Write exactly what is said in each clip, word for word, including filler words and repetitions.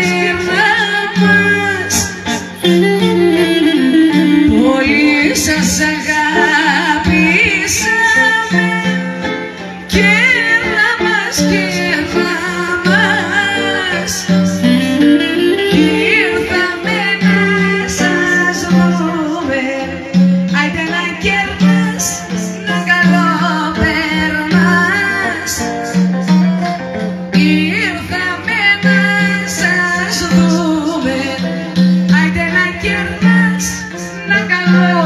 μας. Πολύ σας αγάπησαμε, κέρδα μας, κέρδα μας. Ήρθαμε να σας δούμε, άιντε να κέρδας, να καλό περνάς. Ήρθαμε να σας δούμε, άιντε να κέρδας, να καλό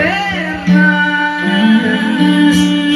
περνάς.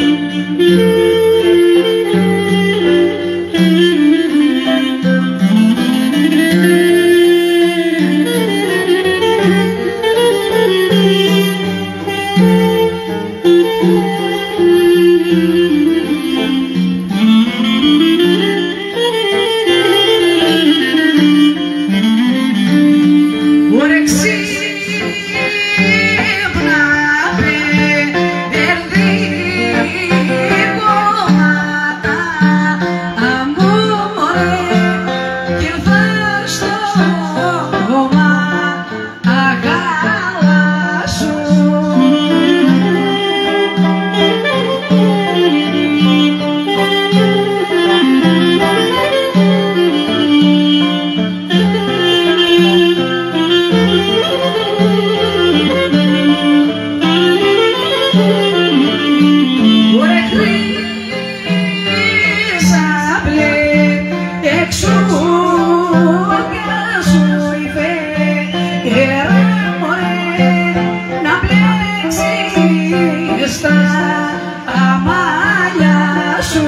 Στα αμάλια σου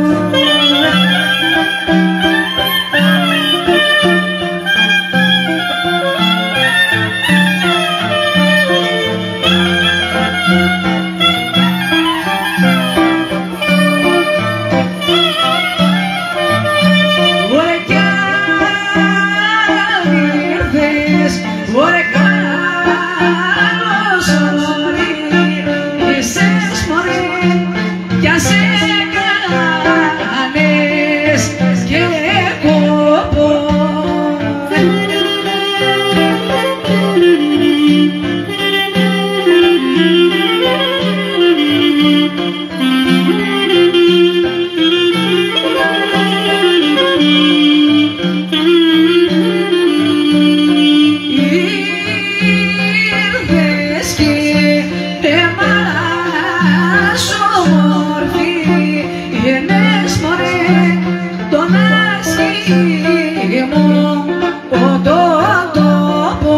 Ωραία κι αν ήρθες, ωραία καλώς όρισες μωρέ, κι αν σε κάνες και κόπο. Ήρθες και εμάς όμορφη, γεννές μωρέ τον άσχημο οντότοπο.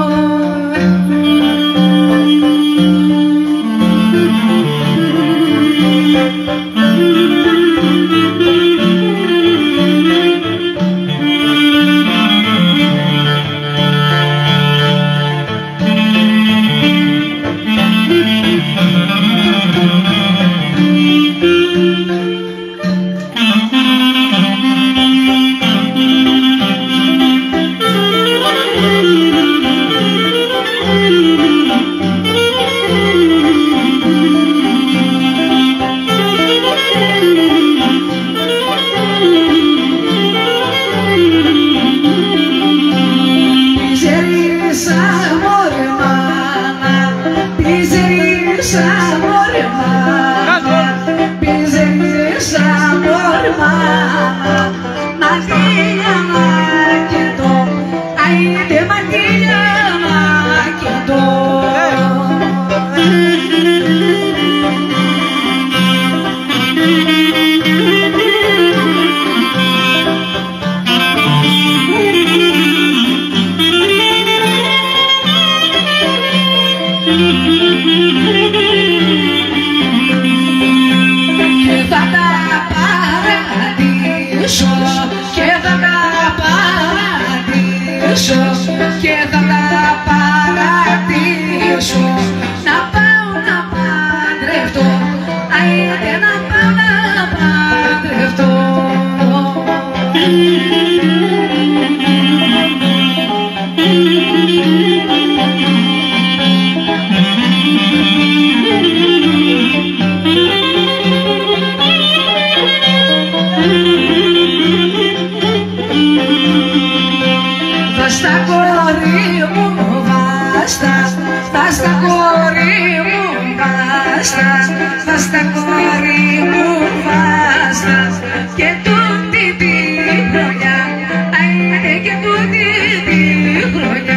Και θα τα παρατήσω, και θα τα παρατήσω, και θα τα παρατήσω, να πάω να παντρευτώ, άιντε να πάω να παντρευτώ. Βάστα κόρη μου, βάστα, βάστα κόρη μου, βάστα, βάστα κόρη μου, βάστα και τούτη τη χρονιά, αϊ και τούτη τη χρονιά.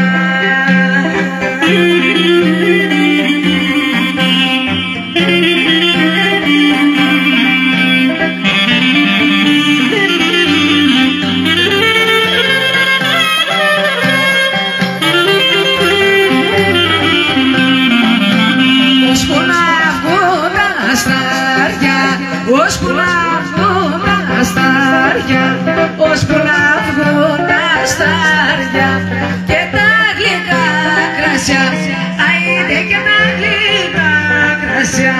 Ώσπου να βγουν τα στάρια, ώσπου να βγουν τα στάρια και τα γλυκά κρασιά, αείτε και τα γλυκά κρασιά.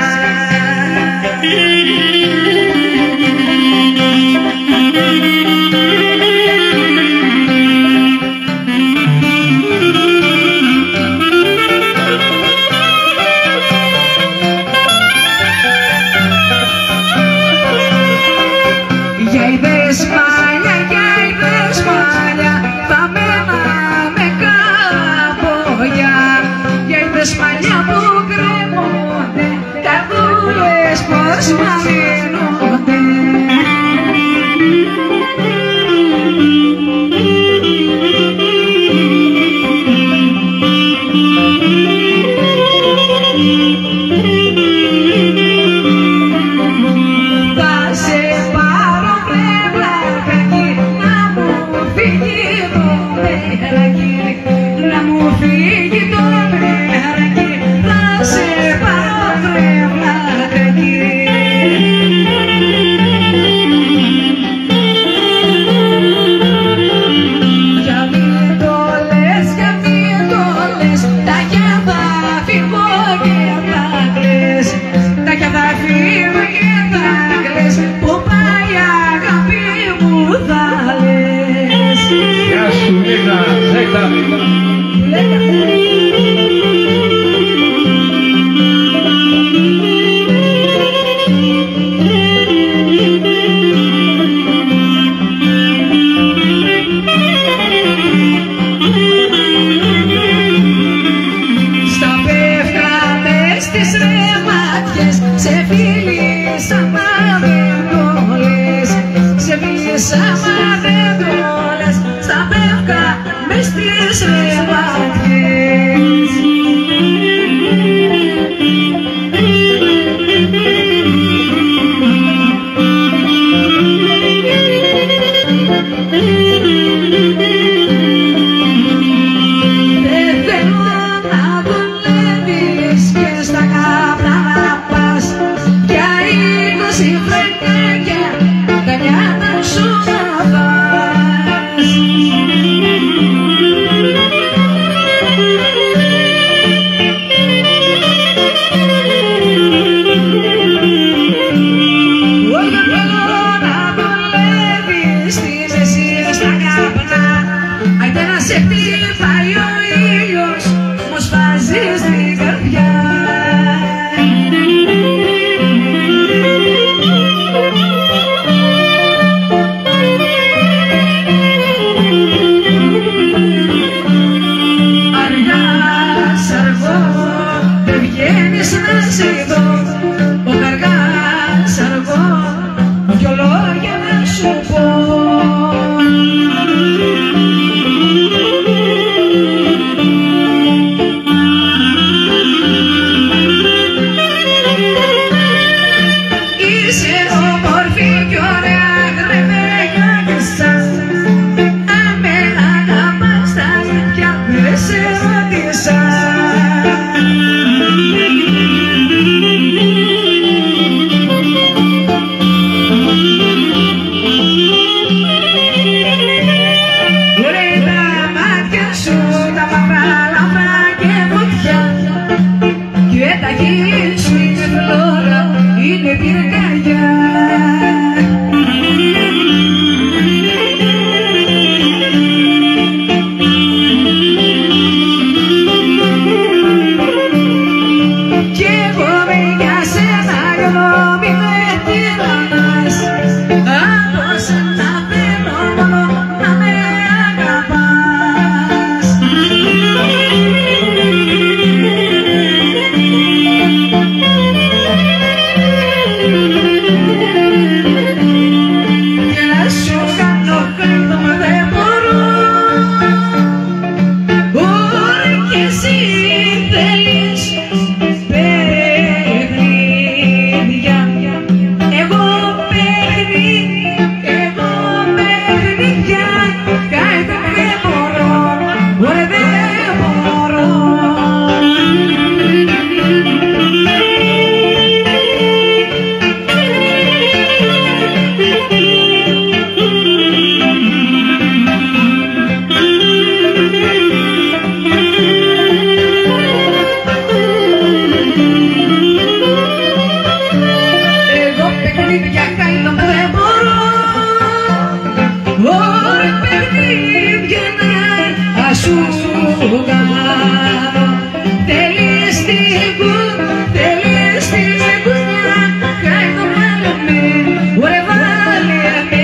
που κάνω. Θέλεις την κου, θέλεις την κουνιά, κάει το μάλλο με, ωραία βάλε με.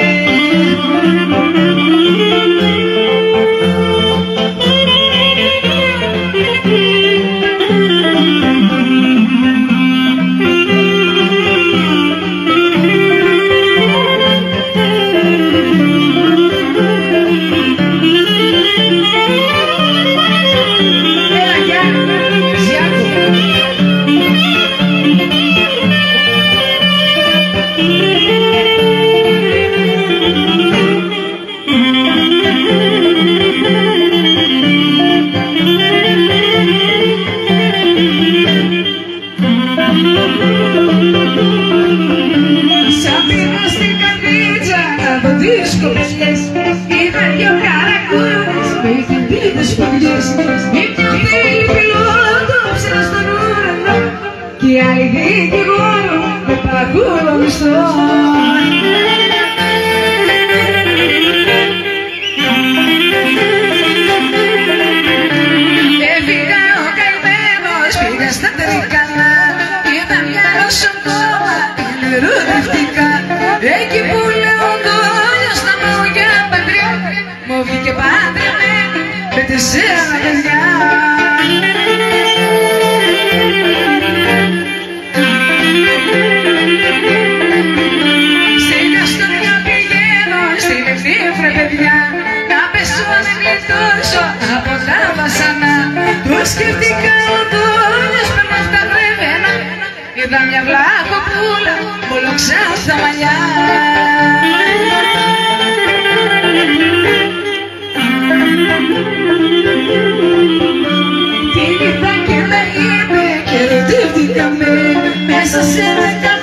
Σαν πήρα στην καρδίτσα από δύσκολες λες, είδα δυο καρακούνες με χιλίδες σπουδιές. Η πιο θέλει πιλότο ψηλά στον ουρανό κι η άλλη δικηγόρο με παγούλο μισθό. Έφυγα ο καημένος, πήγα στα τρικανά, είδα μια νοσοκόμα, νεροδευτικά. Εκεί που λέω το όνιο στα μαγιά παντριά, μου βγήκε παντρεμένη με τεσσέρα παιδιά. Στην Αστοριά πηγαίνω, στην Ευθύμφρα παιδιά, να πέσω να γλιτώσω από τα βασανά. Το σκεφτήκα ο Δόνιος με αυτά βρεμένα, είδα μια βλάχοπούλα μολοξά στα μαλλιά. Την είδα και με είπε και ερωτεύτηκαμε μέσα σε δέκα